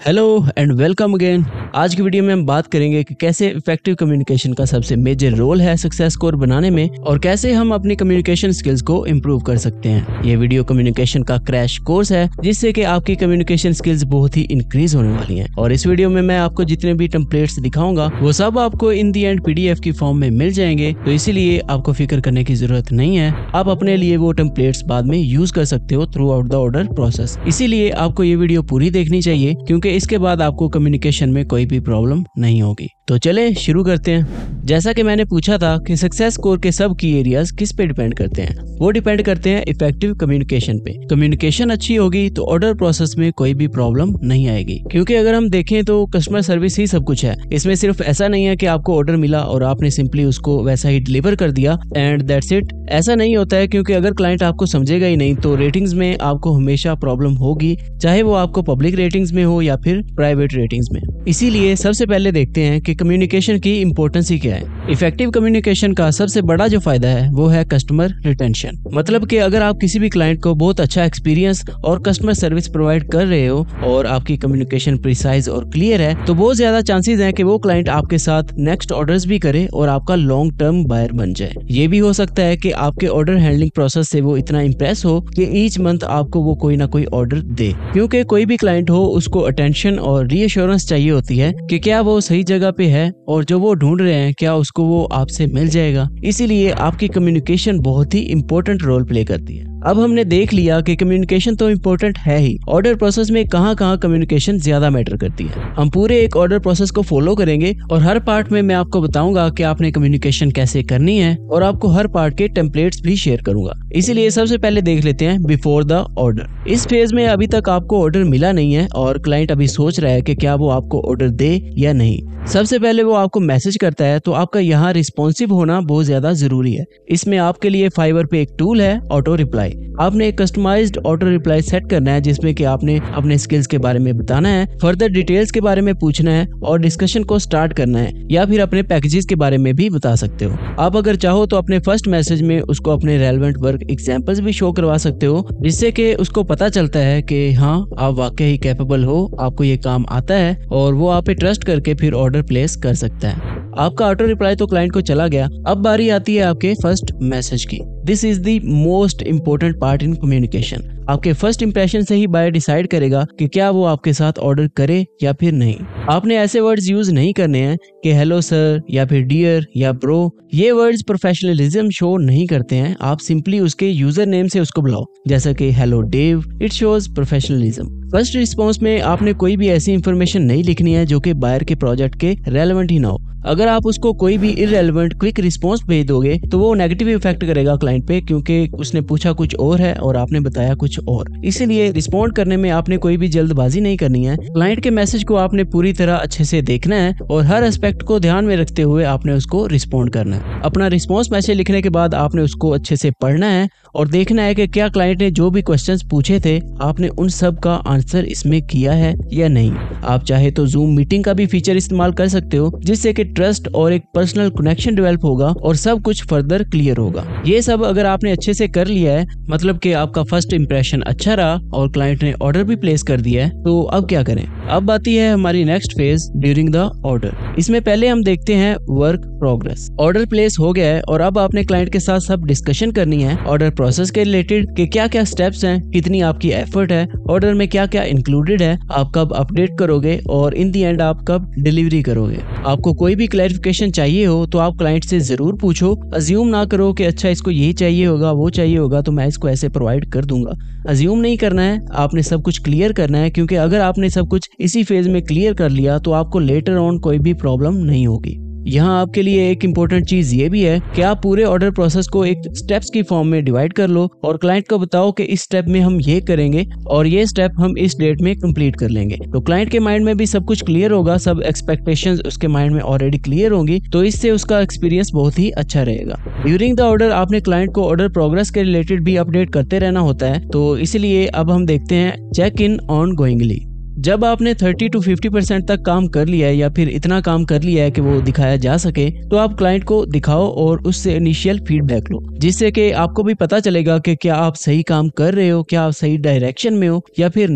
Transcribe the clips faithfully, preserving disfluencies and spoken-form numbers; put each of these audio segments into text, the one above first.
Hello and welcome again. आज की video में हम बात करेंगे कि कैसे इफेक्टिव कम्युनिकेशन का सबसे मेजर रोल है सक्सेस स्कोर बनाने में और कैसे हम अपनी कम्युनिकेशन स्किल्स को इम्प्रूव कर सकते हैं। ये वीडियो कम्युनिकेशन का क्रैश कोर्स है जिससे कि आपकी कम्युनिकेशन स्किल्स बहुत ही इंक्रीज होने वाली हैं। और इस वीडियो में मैं आपको जितने भी टेम्पलेट्स दिखाऊंगा वो सब आपको इन दी एंड पीडीएफ की फॉर्म में मिल जाएंगे, तो इसीलिए आपको फिक्र करने की जरूरत नहीं है। आप अपने लिए वो टेम्पलेट्स बाद में यूज कर सकते हो throughout the order process. इसीलिए आपको ये वीडियो पूरी देखनी चाहिए क्योंकि इसके बाद आपको कम्युनिकेशन में कोई भी प्रॉब्लम नहीं होगी। तो चले शुरू करते हैं। जैसा कि मैंने पूछा था कि सक्सेस स्कोर के सब की एरियाज किस पे डिपेंड करते हैं, वो डिपेंड करते हैं इफेक्टिव कम्युनिकेशन पे। कम्युनिकेशन अच्छी होगी तो ऑर्डर प्रोसेस में कोई भी प्रॉब्लम नहीं आएगी, क्योंकि अगर हम देखें तो कस्टमर सर्विस ही सब कुछ है। इसमें सिर्फ ऐसा नहीं है कि आपको ऑर्डर मिला और आपने सिंपली उसको वैसा ही डिलीवर कर दिया एंड दैट्स इट। ऐसा नहीं होता है, क्योंकि अगर क्लाइंट आपको समझेगा ही नहीं तो रेटिंग्स में आपको हमेशा प्रॉब्लम होगी, चाहे वो आपको पब्लिक रेटिंग्स में हो या फिर प्राइवेट रेटिंग्स में। इसीलिए सबसे पहले देखते हैं कि कम्युनिकेशन की इंपॉर्टेंस ही क्या है। इफेक्टिव कम्युनिकेशन का सबसे बड़ा जो फायदा है वो है कस्टमर रिटेंशन। मतलब कि अगर आप किसी भी क्लाइंट को बहुत अच्छा एक्सपीरियंस और कस्टमर सर्विस प्रोवाइड कर रहे हो और आपकी कम्युनिकेशन प्रिसाइज और क्लियर है, तो बहुत ज्यादा चांसेस हैं कि वो क्लाइंट आपके साथ नेक्स्ट ऑर्डर्स भी करे और आपका लॉन्ग टर्म बायर बन जाए। ये भी हो सकता है कि आपके ऑर्डर हैंडलिंग प्रोसेस से वो इतना इंप्रेस हो कि ईच मंथ आपको वो कोई ना कोई ऑर्डर दे, क्योंकि कोई भी क्लाइंट हो उसको अटेंशन और रीअश्योरेंस चाहिए होती है कि क्या वो सही जगह पे है और जो वो ढूंढ रहे हैं क्या उसको वो आपसे मिल जाएगा। इसीलिए आपकी कम्युनिकेशन बहुत ही इंपॉर्टेंट रोल प्ले करती है। अब हमने देख लिया कि कम्युनिकेशन तो इम्पोर्टेंट है ही, ऑर्डर प्रोसेस में कहाँ कहाँ कम्युनिकेशन ज्यादा मैटर करती है। हम पूरे एक ऑर्डर प्रोसेस को फॉलो करेंगे और हर पार्ट में मैं आपको बताऊंगा कि आपने कम्युनिकेशन कैसे करनी है और आपको हर पार्ट के टेम्पलेट्स भी शेयर करूंगा। इसीलिए सबसे पहले देख लेते हैं बिफोर द ऑर्डर। इस फेज में अभी तक आपको ऑर्डर मिला नहीं है और क्लाइंट अभी सोच रहा है कि क्या वो आपको ऑर्डर दे या नहीं। सबसे पहले वो आपको मैसेज करता है तो आपका यहाँ रिस्पॉन्सिव होना बहुत ज्यादा जरूरी है। इसमें आपके लिए फाइवर पे एक टूल है ऑटो रिप्लाई। आपने एक कस्टमाइज्ड ऑटो रिप्लाई सेट करना है जिसमें कि आपने अपने स्किल्स के बारे में बताना है, फर्दर डिटेल्स के बारे में पूछना है और डिस्कशन को स्टार्ट करना है, या फिर अपने पैकेजेस के बारे में भी बता सकते हो। आप अगर चाहो तो अपने फर्स्ट मैसेज में उसको अपने रेलेवेंट वर्क एग्जांपल्स भी शो करवा सकते हो, जिससे कि उसको पता चलता है कि हाँ आप वाकई ही कैपेबल हो, आपको ये काम आता है और वो आप पे ट्रस्ट करके फिर ऑर्डर प्लेस कर सकता है। आपका ऑटो रिप्लाई तो क्लाइंट को चला गया। अब बारी आती है आपके फर्स्ट मैसेज की। This is the most important part in communication. आपके फर्स्ट इंप्रेशन से ही बायर डिसाइड करेगा कि क्या वो आपके साथ ऑर्डर करे या फिर नहीं। आपने ऐसे वर्ड्स यूज नहीं करने हैं कि हेलो सर या फिर डियर या ब्रो। ये वर्ड्स प्रोफेशनलिज्म शो नहीं करते हैं। आप सिंपली उसके यूजर नेम से उसको बुलाओ, जैसा कि hello Dave. It shows professionalism. First response में आपने कोई भी ऐसी इंफॉर्मेशन नहीं लिखनी है जो कि बायर के प्रोजेक्ट के रेलेवेंट ही ना हो। अगर आप उसको कोई भी इररेलेवेंट क्विक रिस्पॉन्स भेज दोगे तो वो नेगेटिव इफेक्ट करेगा क्लाइंट पे, क्योंकि उसने पूछा कुछ और है और आपने बताया कुछ और। इसीलिए रिस्पॉन्ड करने में आपने कोई भी जल्दबाजी नहीं करनी है। क्लाइंट के मैसेज को आपने पूरी तरह अच्छे से देखना है और हर एस्पेक्ट को ध्यान में रखते हुए आपने उसको रिस्पॉन्ड करना है। अपना रिस्पॉन्स मैसेज लिखने के बाद आपने उसको अच्छे से पढ़ना है और देखना है कि क्या क्लाइंट ने जो भी क्वेश्चंस पूछे थे आपने उन सब का आंसर इसमें किया है या नहीं। आप चाहे तो जूम मीटिंग का भी फीचर इस्तेमाल कर सकते हो, जिससे कि ट्रस्ट और एक पर्सनल कनेक्शन डेवलप होगा और सब कुछ फर्दर क्लियर होगा। ये सब अगर आपने अच्छे से कर लिया है, मतलब कि आपका फर्स्ट इंप्रेशन अच्छा रहा और क्लाइंट ने ऑर्डर भी प्लेस कर दिया है, तो अब क्या करें। अब आती है हमारी next phase during the order. इसमें पहले हम देखते हैं वर्क प्रोग्रेस। ऑर्डर प्लेस हो गया है और अब आपने क्लाइंट के साथ सब डिस्कशन करनी है ऑर्डर प्रोसेस के रिलेटेड कि क्या क्या स्टेप्स हैं, कितनी आपकी एफर्ट है, ऑर्डर में क्या क्या इंक्लूडेड है, आप कब अपडेट करोगे और इन दी एंड आप कब डिलीवरी करोगे। आपको कोई भी क्लैरिफिकेशन चाहिए हो तो आप क्लाइंट से जरूर पूछो। अज्यूम ना करो कि अच्छा इसको ये चाहिए होगा वो चाहिए होगा तो मैं इसको ऐसे प्रोवाइड कर दूंगा। अज्यूम नहीं करना है, आपने सब कुछ क्लियर करना है, क्योंकि अगर आपने सब कुछ इसी फेज में क्लियर कर लिया तो आपको लेटर ऑन कोई भी प्रॉब्लम नहीं होगी। यहाँ आपके लिए एक इम्पोर्टेंट चीज ये भी है कि आप पूरे ऑर्डर प्रोसेस को एक स्टेप्स की फॉर्म में डिवाइड कर लो और क्लाइंट को बताओ कि इस स्टेप में हम ये करेंगे और ये स्टेप हम इस डेट में कंप्लीट कर लेंगे। तो क्लाइंट के माइंड में भी सब कुछ क्लियर होगा, सब एक्सपेक्टेशंस उसके माइंड में ऑलरेडी क्लियर होंगी, तो इससे उसका एक्सपीरियंस बहुत ही अच्छा रहेगा। ड्यूरिंग द ऑर्डर आपने क्लाइंट को ऑर्डर प्रोग्रेस के रिलेटेड भी अपडेट करते रहना होता है, तो इसलिए अब हम देखते हैं चेक इन ऑन गोइंगली। जब आपने तीस टू पचास परसेंट तक काम कर लिया है या फिर इतना काम कर लिया है कि वो दिखाया जा सके, तो आप क्लाइंट को दिखाओ और उससे इनिशियल फीडबैक लो, जिससे कि आपको भी पता चलेगा कि क्या आप सही काम कर रहे हो, क्या आप सही डायरेक्शन में हो या फिर नहीं।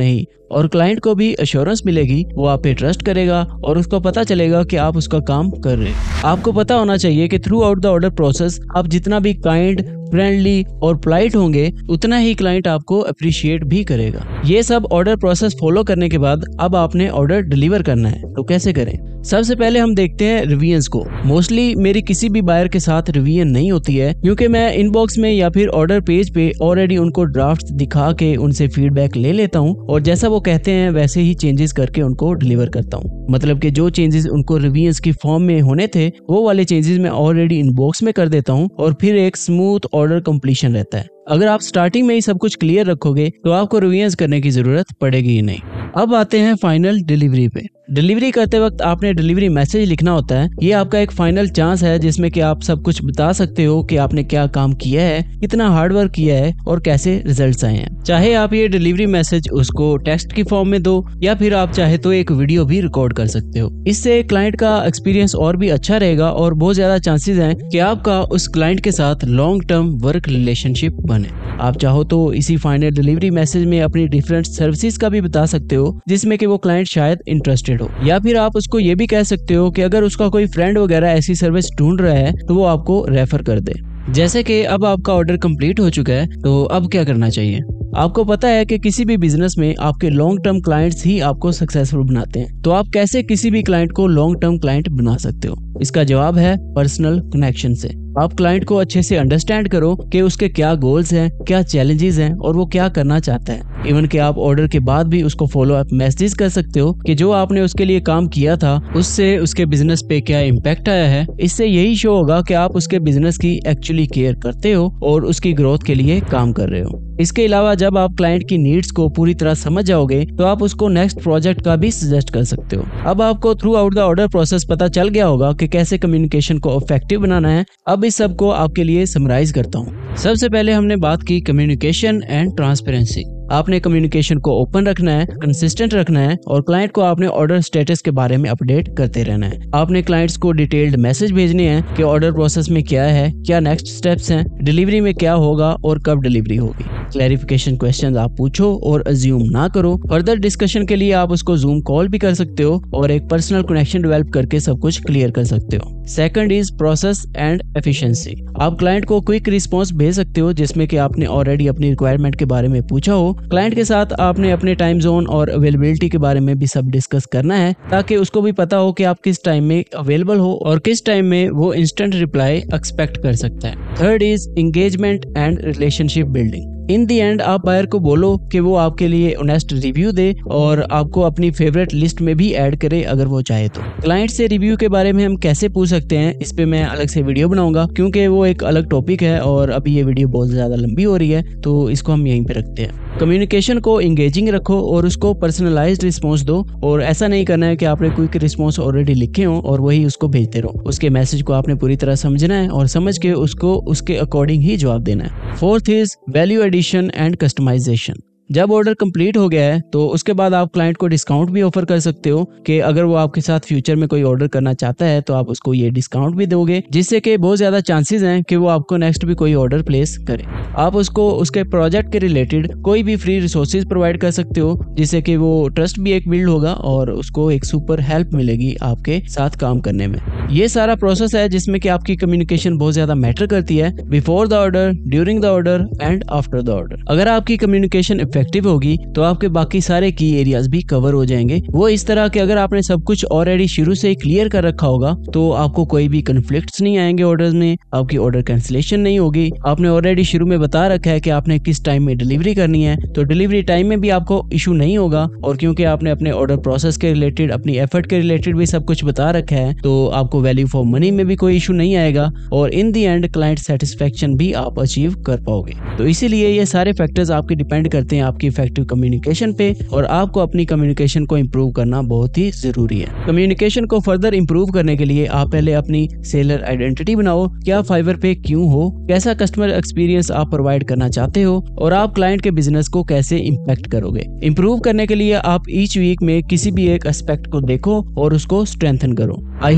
और क्लाइंट को भी एश्योरेंस मिलेगी, वो आप पे ट्रस्ट करेगा और उसको पता चलेगा कि आप उसका काम कर रहे हैं। आपको पता होना चाहिए कि throughout the order process आप जितना भी काइंड, फ्रेंडली और पोलाइट होंगे उतना ही क्लाइंट आपको अप्रिशिएट भी करेगा। ये सब ऑर्डर प्रोसेस फॉलो करने के बाद अब आपने ऑर्डर डिलीवर करना है, तो कैसे करें? सबसे पहले हम देखते हैं रिव्यूअर्स को। मोस्टली मेरी किसी भी बायर के साथ रिव्यू नहीं होती है, क्योंकि मैं इनबॉक्स में या फिर ऑर्डर पेज पे ऑलरेडी उनको ड्राफ्ट दिखा के उनसे फीडबैक ले लेता हूँ और जैसा वो कहते हैं वैसे ही चेंजेस करके उनको डिलीवर करता हूँ। मतलब कि जो चेंजेस उनको रिव्यूअर्स की फॉर्म में होने थे वो वाले चेंजेस मैं ऑलरेडी इनबॉक्स में कर देता हूँ और फिर एक स्मूथ ऑर्डर कंप्लीशन रहता है। अगर आप स्टार्टिंग में ही सब कुछ क्लियर रखोगे तो आपको रिव्यूअर्स करने की जरूरत पड़ेगी ही नहीं। अब आते हैं फाइनल डिलीवरी पे। डिलीवरी करते वक्त आपने डिलीवरी मैसेज लिखना होता है। ये आपका एक फाइनल चांस है जिसमें कि आप सब कुछ बता सकते हो कि आपने क्या काम किया है, कितना हार्ड वर्क किया है और कैसे रिजल्ट्स आए हैं। चाहे आप ये डिलीवरी मैसेज उसको टेक्स्ट की फॉर्म में दो या फिर आप चाहे तो एक वीडियो भी रिकॉर्ड कर सकते हो। इससे क्लाइंट का एक्सपीरियंस और भी अच्छा रहेगा और बहुत ज्यादा चांसेस हैं कि आपका उस क्लाइंट के साथ लॉन्ग टर्म वर्क रिलेशनशिप बने। आप चाहो तो इसी फाइनल डिलीवरी मैसेज में अपनी डिफरेंट सर्विसेज का भी बता सकते हो जिसमें कि वो क्लाइंट शायद इंटरेस्टेड हो, या फिर आप उसको ये भी कह सकते हो कि अगर उसका कोई फ्रेंड वगैरह ऐसी सर्विस ढूंढ रहा है तो वो आपको रेफर कर दे। जैसे कि अब आपका ऑर्डर कंप्लीट हो चुका है, तो अब क्या करना चाहिए? आपको पता है कि किसी भी बिजनेस में आपके लॉन्ग टर्म क्लाइंट्स ही आपको सक्सेसफुल बनाते हैं, तो आप कैसे किसी भी क्लाइंट को लॉन्ग टर्म क्लाइंट बना सकते हो? इसका जवाब है पर्सनल कनेक्शन से। आप क्लाइंट को अच्छे से अंडरस्टैंड करो कि उसके क्या गोल्स हैं, क्या चैलेंजेस हैं और वो क्या करना चाहता है। इवन कि आप ऑर्डर के बाद भी उसको फॉलो अप मैसेज कर सकते हो कि जो आपने उसके लिए काम किया था उससे उसके बिजनेस पे क्या इम्पैक्ट आया है। इससे यही शो होगा कि आप उसके बिजनेस की एक्चुअली केयर करते हो और उसकी ग्रोथ के लिए काम कर रहे हो। इसके अलावा जब आप क्लाइंट की नीड्स को पूरी तरह समझ जाओगे तो आप उसको नेक्स्ट प्रोजेक्ट का भी सजेस्ट कर सकते हो। अब आपको throughout the order process पता चल गया होगा कि कैसे कम्युनिकेशन को इफेक्टिव बनाना है। अब इस सब को आपके लिए समराइज करता हूँ। सबसे पहले हमने बात की कम्युनिकेशन एंड ट्रांसपेरेंसी। आपने कम्युनिकेशन को ओपन रखना है, कंसिस्टेंट रखना है और क्लाइंट को आपने ऑर्डर स्टेटस के बारे में अपडेट करते रहना है। आपने क्लाइंट्स को डिटेल्ड मैसेज भेजने हैं कि ऑर्डर प्रोसेस में क्या है, क्या नेक्स्ट स्टेप्स हैं, डिलीवरी में क्या होगा और कब डिलीवरी होगी। क्लैरिफिकेशन क्वेश्चंस आप पूछो और अज्यूम ना करो। फर्दर डिस्कशन के लिए आप उसको जूम कॉल भी कर सकते हो और एक पर्सनल कनेक्शन डेवलप करके सब कुछ क्लियर कर सकते हो। Second is process and efficiency. आप क्लाइंट को क्विक रिस्पॉन्स भेज सकते हो जिसमें कि आपने ऑलरेडी अपनी रिक्वायरमेंट के बारे में पूछा हो। क्लाइंट के साथ आपने अपने टाइम जोन और अवेलेबिलिटी के बारे में भी सब डिस्कस करना है ताकि उसको भी पता हो कि आप किस टाइम में अवेलेबल हो और किस टाइम में वो इंस्टेंट रिप्लाई एक्सपेक्ट कर सकता है। Third is engagement and relationship building. In the end आप बायर को बोलो कि वो आपके लिए ऑनेस्ट रिव्यू दे और आपको अपनी फेवरेट लिस्ट में भी ऐड करे अगर वो चाहे तो। क्लाइंट से रिव्यू के बारे में हम कैसे पूछ सकते हैं, इस पे मैं अलग से वीडियो बनाऊंगा क्योंकि वो एक अलग टॉपिक है और अभी ये वीडियो बहुत ज्यादा लंबी हो रही है, तो इसको हम यहीं पे रखते हैं। कम्युनिकेशन को इंगेजिंग रखो और उसको पर्सनलाइज्ड रिस्पॉन्स दो और ऐसा नहीं करना है कि आपने क्विक रिस्पॉन्स ऑलरेडी लिखे हो और वही उसको भेजते रहो। उसके मैसेज को आपने पूरी तरह समझना है और समझ के उसको उसके अकॉर्डिंग ही जवाब देना है। Fourth is value addition and customisation. जब ऑर्डर कंप्लीट हो गया है तो उसके बाद आप क्लाइंट को डिस्काउंट भी ऑफर कर सकते हो कि अगर वो आपके साथ फ्यूचर में कोई ऑर्डर करना चाहता है तो आप उसको ये डिस्काउंट भी दोगे, जिससे कि बहुत ज्यादा चांसेस हैं कि वो आपको नेक्स्ट भी कोई ऑर्डर प्लेस करे। आप उसको उसके प्रोजेक्ट के रिलेटेड कोई भी फ्री रिसोर्सेज प्रोवाइड कर सकते हो जिससे कि वो ट्रस्ट भी एक बिल्ड होगा और उसको एक सुपर हेल्प मिलेगी आपके साथ काम करने में। ये सारा प्रोसेस है जिसमें कि आपकी कम्युनिकेशन बहुत ज्यादा मैटर करती है, before the order, during the order and after the order. अगर आपकी कम्युनिकेशन इफेक्टिव होगी तो आपके बाकी सारे की एरियाज भी कवर हो जाएंगे। वो इस तरह के अगर आपने सब कुछ ऑलरेडी शुरू से ही क्लियर कर रखा होगा तो आपको कोई भी कन्फ्लिक्ट्स नहीं आएंगे ऑर्डर्स में, आपकी ऑर्डर कैंसिलेशन नहीं होगी। आपने ऑलरेडी शुरू में बता रखा है कि आपने किस टाइम में डिलीवरी करनी है, तो डिलीवरी टाइम में भी आपको इशू नहीं होगा और क्योंकि आपने अपने ऑर्डर प्रोसेस के रिलेटेड, अपनी एफर्ट के रिलेटेड भी सब कुछ बता रखा है तो आपको वैल्यू फॉर मनी में भी कोई इशू नहीं आएगा और in the end client satisfaction भी आप अचीव कर पाओगे। तो इसीलिए ये सारे फैक्टर्स आपके डिपेंड करते हैं आपकी इफेक्टिव कम्युनिकेशन पे और आपको अपनी कम्युनिकेशन को इंप्रूव करना बहुत ही जरूरी है। कम्युनिकेशन को फर्दर इंप्रूव करने के लिए आप पहले अपनी सेलर आइडेंटिटी बनाओ, क्या फाइवर पे क्यों हो, कैसा कस्टमर एक्सपीरियंस आप प्रोवाइड करना चाहते हो और आप क्लाइंट के बिजनेस को कैसे इम्पैक्ट करोगे। इंप्रूव करने के लिए आप ईच वीक में किसी भी एक एस्पेक्ट को देखो और उसको स्ट्रेंथन करो। आई होप आपको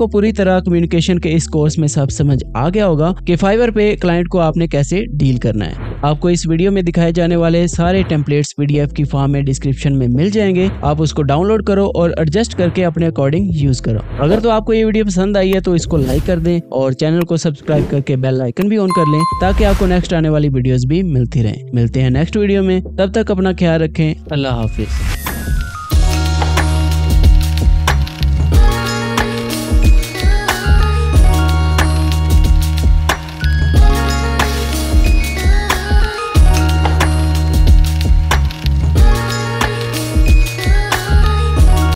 पूरी तरह कम्युनिकेशन के इस कोर्स में सब समझ आ गया होगा कि फाइवर पे क्लाइंट को आपने कैसे डील करना है। आपको इस वीडियो में दिखाए जाने वाले सारे टेम्पलेट्स पीडीएफ की फॉर्म में डिस्क्रिप्शन में मिल जाएंगे। आप उसको डाउनलोड करो और एडजस्ट करके अपने अकॉर्डिंग यूज करो। अगर तो आपको ये वीडियो पसंद आई है तो इसको लाइक कर दें और चैनल को सब्सक्राइब करके बेल आइकन भी ऑन कर लें ताकि आपको नेक्स्ट आने वाली वीडियोस भी मिलती रहें। मिलते हैं नेक्स्ट वीडियो में, तब तक अपना ख्याल रखें। अल्लाह हाफिज।